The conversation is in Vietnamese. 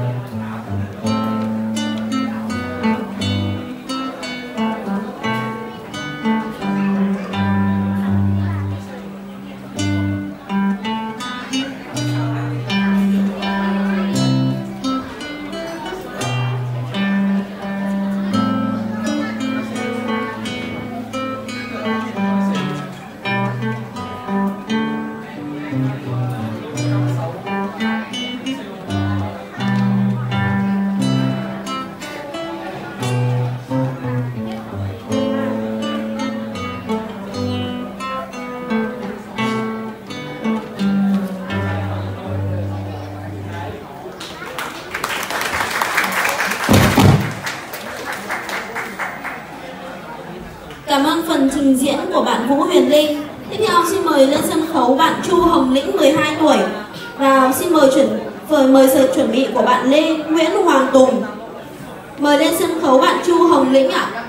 Cảm ơn phần trình diễn của bạn Vũ Huyền Linh. Tiếp theo xin mời lên sân khấu bạn Chu Hồng Lĩnh 12 tuổi. Và xin mời sự chuẩn bị của bạn Lê Nguyễn Hoàng Tùng. Mời lên sân khấu bạn Chu Hồng Lĩnh ạ.